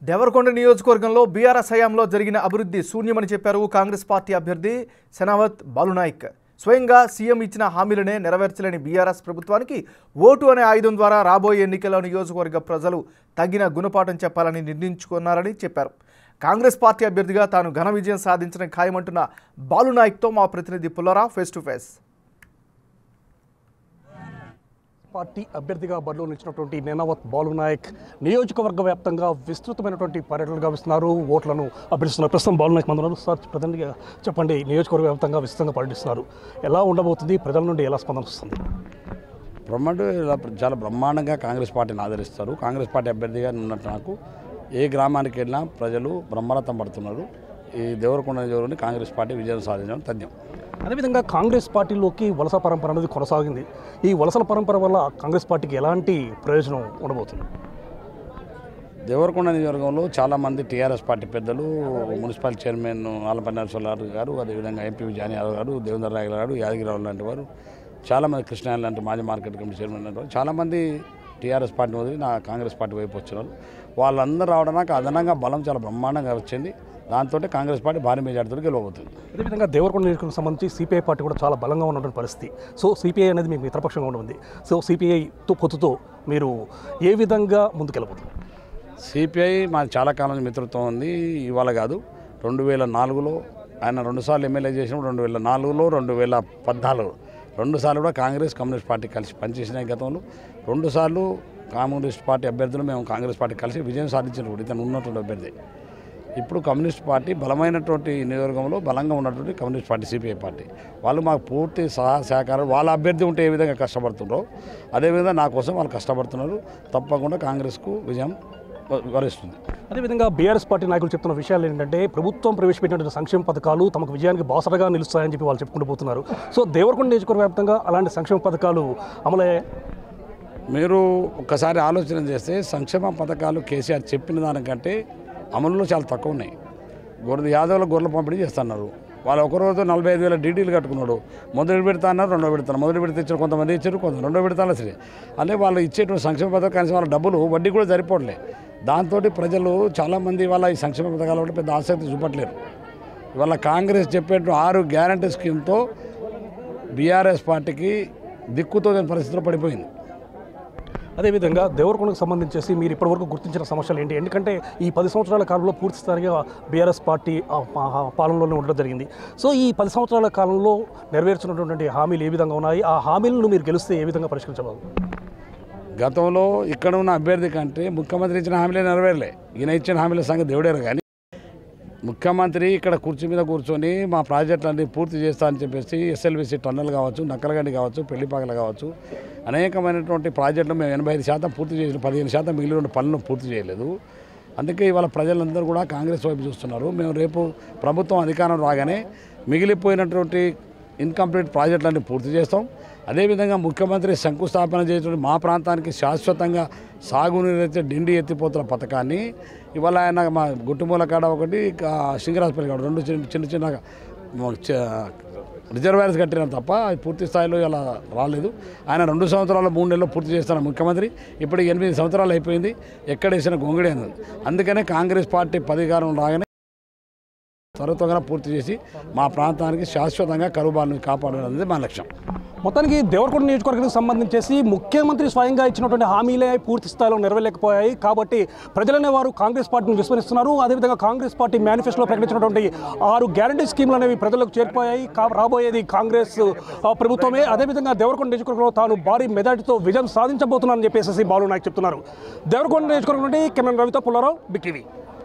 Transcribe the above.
దేవరకొండ నియోజకవర్గంలో బీఆర్ఎస్ హయాంలో జరిగిన అభివృద్ధి శూన్యమని చెప్పారు కాంగ్రెస్ పార్టీ అభ్యర్థి సెనావత్ బాలునాయక్. స్వయంగా సీఎం ఇచ్చిన హామీలనే నెరవేర్చలేని బీఆర్ఎస్ ప్రభుత్వానికి ఓటు అనే ఆయుధం ద్వారా రాబోయే ఎన్నికల్లో నియోజకవర్గ ప్రజలు తగిన గుణపాఠం చెప్పాలని నిర్ణయించుకున్నారని చెప్పారు. కాంగ్రెస్ పార్టీ అభ్యర్థిగా తాను ఘన విజయం సాధించడం ఖాయమంటున్న బాలునాయక్తో మా ప్రతినిధి Pullarao face to face. Party అభ్యర్థిగా బరిలో నిలిచినటువంటి సెనావత్ బాలునాయక్ నియోజకవర్గ వ్యాప్తంగా విస్తృతమైనటువంటి పర్యటనలు గావిస్తున్నారు, ఓట్లను అభ్యర్థిస్తున్నారు. ప్రస్తుతం బాలునాయక్ మందున్నారు. సార్, ప్రధానంగా చెప్పండి, నియోజకవర్గ వ్యాప్తంగా విస్తృతంగా పర్యటిస్తున్నారు, ఎలా ఉండబోతుంది? ప్రజల నుండి ఎలా స్పందన వస్తుంది? చాలా బ్రహ్మాండంగా కాంగ్రెస్ పార్టీని ఆదరిస్తారు. కాంగ్రెస్ పార్టీ అభ్యర్థిగా ఉన్నట్టు నాకు ఏ గ్రామానికి వెళ్ళినా ప్రజలు బ్రహ్మరథం పడుతున్నారు. ఈ దేవరకొండ నియోజకవర్గంలో కాంగ్రెస్ పార్టీ విజయం సాధించడం తథ్యం. అదేవిధంగా కాంగ్రెస్ పార్టీలోకి వలస పరంపర అనేది కొనసాగింది. ఈ వలసల పరంపర వల్ల కాంగ్రెస్ పార్టీకి ఎలాంటి ప్రయోజనం ఉండబోతుంది? దేవరకొండ నియోజకవర్గంలో చాలామంది టీఆర్ఎస్ పార్టీ పెద్దలు, మున్సిపల్ చైర్మన్ ఆలపల్లి నరసింహారావు గారు, అదేవిధంగా ఎంపీ జానీ యాదవ్ గారు, దేవేంద్ర రాయ్ గారు, యాదగిరిరావు లాంటి వారు, చాలామంది కృష్ణ లాంటి మాజీ మార్కెట్ కమిటీ చైర్మన్ లాంటి వారు చాలామంది టీఆర్ఎస్ పార్టీ వదిలి నా కాంగ్రెస్ పార్టీ వైపు వచ్చినారు. వాళ్ళందరూ రావడానికి అదనంగా బలం చాలా బ్రహ్మాండంగా వచ్చింది. దాంతో కాంగ్రెస్ పార్టీ భారీ మెజార్టీతో గెలవబోతుంది. అదేవిధంగా దేవరకొండ నియోజకవర్గం సంబంధించి సిపిఐ పార్టీ కూడా చాలా బలంగా ఉన్నటువంటి పరిస్థితి. సో సిపిఐ అనేది మీకు మిత్రపక్షంగా ఉంటుంది. సో సిపిఐతో పొత్తుతో మీరు ఏ విధంగా ముందుకెళ్ళబోతుంది? సిపిఐ మాకు చాలా కాలం మిత్రత్వం ఉంది. ఇవాళ కాదు, 2004లో ఆయన 2 సార్లు ఎమ్మెల్యే చేసినప్పుడు, 2004లో 2014 2 సార్లు కూడా కాంగ్రెస్ కమ్యూనిస్ట్ పార్టీ కలిసి పనిచేసిన గతంలో 2 సార్లు కమ్యూనిస్ట్ పార్టీ అభ్యర్థులు మేము కాంగ్రెస్ పార్టీ కలిసి విజయం సాధించినప్పుడు ఇతను ఉన్నటువంటి అభ్యర్థి. ఇప్పుడు కమ్యూనిస్ట్ పార్టీ బలమైనటువంటి నియోజకవర్గంలో బలంగా ఉన్నటువంటి కమ్యూనిస్ట్ పార్టీ సిపిఐ పార్టీ వాళ్ళు మాకు పూర్తి సహకారం, వాళ్ళ అభ్యర్థి ఉంటే ఏ విధంగా కష్టపడుతున్నారో అదేవిధంగా నా కోసం వాళ్ళు కష్టపడుతున్నారు. తప్పకుండా కాంగ్రెస్కు విజయం వరిస్తుంది. అదేవిధంగా బీఆర్ఎస్ పార్టీ నాయకులు చెప్తున్న విషయాలు ఏంటంటే ప్రభుత్వం ప్రవేశపెట్టిన సంక్షేమ పథకాలు తమకు విజయానికి బాసటగా నిలుస్తాయని చెప్పి వాళ్ళు చెప్పుకుంటూ పోతున్నారు. సో దేవరకొండ నియోజకవర్గ వ్యాప్తంగా అలాంటి సంక్షేమ పథకాలు అమలయ్యాయి. మీరు ఒక్కసారి ఆలోచన చేస్తే సంక్షేమ పథకాలు కేసీఆర్ చెప్పిన దానికంటే అమలులో చాలా తక్కువ ఉన్నాయి. యాదవ్లో గొర్రెల పంపిణీ చేస్తున్నారు. వాళ్ళు ఒకరోజు 45,000 డీడీలు కట్టుకున్నాడు. మొదటి పెడతా అన్నారు, రెండో పెడతాను. మొదటి పెడితే ఇచ్చారు, కొంతమంది ఇచ్చారు, కొంత రెండో పెడతాను. సరే, అంటే వాళ్ళు ఇచ్చేటువంటి సంక్షేమ పథకాలు కనీసం వాళ్ళ డబ్బులు వడ్డీ కూడా సరిపోవట్లే. దాంతో ప్రజలు చాలామంది వాళ్ళ ఈ సంక్షేమ పథకాల వల్ల పెద్ద ఆసక్తి చూపట్లేరు. ఇవాళ కాంగ్రెస్ చెప్పేటువంటి 6 గ్యారంటీ స్కీమ్తో బీఆర్ఎస్ పార్టీకి దిక్కుతో పరిస్థితిలో పడిపోయింది. అదేవిధంగా దేవరకొండకు సంబంధించేసి మీరు ఇప్పటివరకు గుర్తించిన సమస్యలు ఏంటి? ఎందుకంటే ఈ 10 సంవత్సరాల కాలంలో పూర్తి స్థాయిగా బీఆర్ఎస్ పార్టీ పాలనలోనే ఉండడం జరిగింది. సో ఈ 10 సంవత్సరాల కాలంలో నెరవేర్చినటువంటి హామీలు ఏ విధంగా ఉన్నాయి? ఆ హామీలను మీరు గెలిస్తే ఏ విధంగా పరిష్కరించగలరు? గతంలో ఇక్కడ ఉన్న అభ్యర్థి కంటే ముఖ్యమంత్రి ఇచ్చిన హామీలే నెరవేరలే. ఈయన ఇచ్చిన హామీల సంగతి దేవుడేరు. కానీ ముఖ్యమంత్రి ఇక్కడ కుర్చీ మీద కూర్చొని మా ప్రాజెక్టులన్నీ పూర్తి చేస్తా అని చెప్పేసి ఎస్ఎల్బీసీ టన్నల్ కావచ్చు, నక్కలగండి కావచ్చు, పెళ్లిపాకలు కావచ్చు, అనేకమైనటువంటి ప్రాజెక్టులు మేము 85% పూర్తి చేసిన, 15% మిగిలిన పనులను పూర్తి చేయలేదు. అందుకే ఇవాళ ప్రజలందరూ కూడా కాంగ్రెస్ వైపు చూస్తున్నారు. మేము రేపు ప్రభుత్వం అధికారం రాగానే మిగిలిపోయినటువంటి ఇన్కంప్లీట్ ప్రాజెక్టులన్నీ పూర్తి చేస్తాం. అదేవిధంగా ముఖ్యమంత్రి శంకుస్థాపన చేసినటువంటి మా ప్రాంతానికి శాశ్వతంగా సాగునీరైతే డిండి ఎత్తిపోతున్న పథకాన్ని ఇవాళ ఆయన మా గుట్టుమూల కాడ ఒకటి, సింగరాజపల్లి కాడ 2 చిన్న చిన్న రిజర్వాయర్స్ కట్టిన తప్ప అది పూర్తి స్థాయిలో ఇలా రాలేదు. ఆయన 2 సంవత్సరాలు 3 నెలలు పూర్తి చేస్తున్న ముఖ్యమంత్రి ఇప్పుడు 8 సంవత్సరాలు అయిపోయింది. ఎక్కడేసిన గొంగడి అన్నది. అందుకనే కాంగ్రెస్ పార్టీ అధికారం రాగానే త్వరగా పూర్తి చేసి మా ప్రాంతానికి శాశ్వతంగా కరుబాలను కాపాడడం అనేది మా లక్ష్యం. మొత్తానికి దేవరకొండ నియోజకవర్గానికి సంబంధించేసి ముఖ్యమంత్రి స్వయంగా ఇచ్చినటువంటి హామీలే పూర్తి స్థాయిలో నెరవేరలేకపోయాయి. కాబట్టి ప్రజలనే వారు కాంగ్రెస్ పార్టీని విస్మరిస్తున్నారు. అదేవిధంగా కాంగ్రెస్ పార్టీ మేనిఫెస్టోలో ప్రకటించినటువంటి 6 గ్యారంటీ స్కీమ్లు అనేవి ప్రజలకు చేరిపోయాయి. రాబోయేది కాంగ్రెస్ ప్రభుత్వమే. అదేవిధంగా దేవరకొండ నియోజకవర్గంలో తాను భారీ మెజార్టీతో విజయం సాధించబోతున్నానని చెప్పేసి బాలునాయక్ చెప్తున్నారు. దేవరకొండ నియోజకవర్గం నుండి కెమెరా రవితో పుల్లారావు, బిగ్ టీవీ.